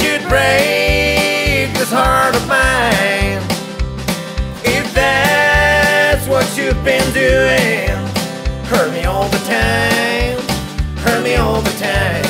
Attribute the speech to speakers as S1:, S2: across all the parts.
S1: you'd break this heart of mine. If that's what you've been doing, hurt me all the time, hurt me all the time.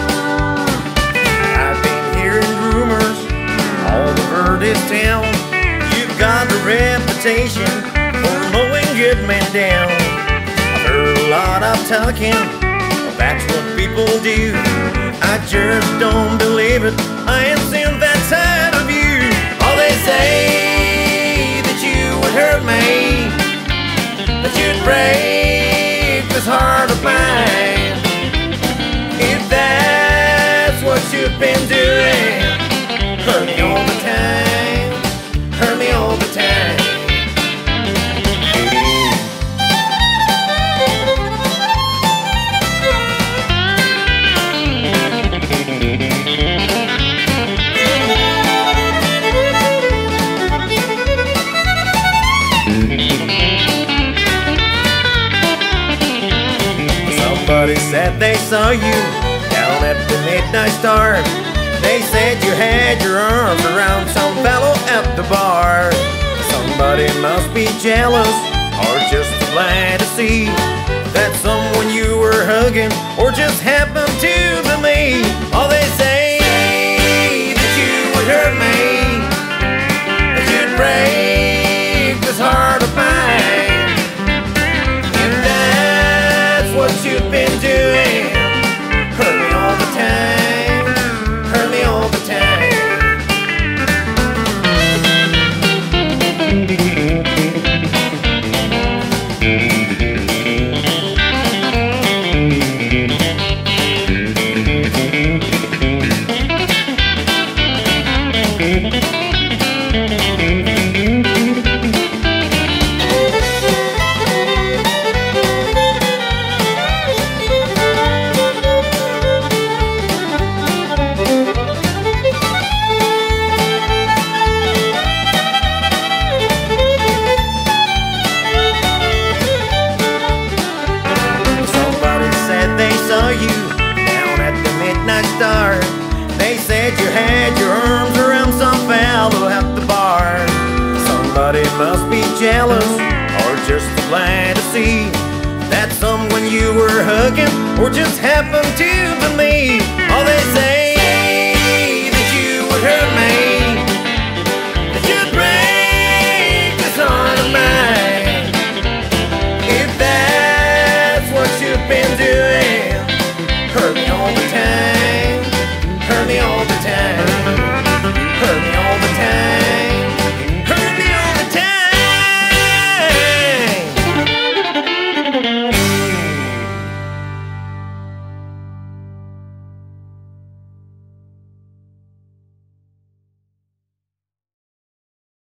S1: I've been hearing rumors all over this town. You've got a reputation for mowing good men down. I've heard a lot of talking, that's what people do. I just don't believe it, I ain't seen that side of you. Oh, they say that you would hurt me, that you'd break this heart of mine. If that's what you've been doing, hurt me all the time, hurt me all the time. Somebody said they saw you down at the Midnight Star. They said you had your arms around some fellow at the bar. Somebody must be jealous or just glad to see that someone you were hugging or just happened to be me. Oh, they say that you would hurt me, that you'd break this heart of mine. If that's what you've been doing, hurt me all the time, hurt me all the time. They said you had your arms around some fellow at the bar. Somebody must be jealous or just glad to see that someone you were hugging or just happened to be me. Oh, they say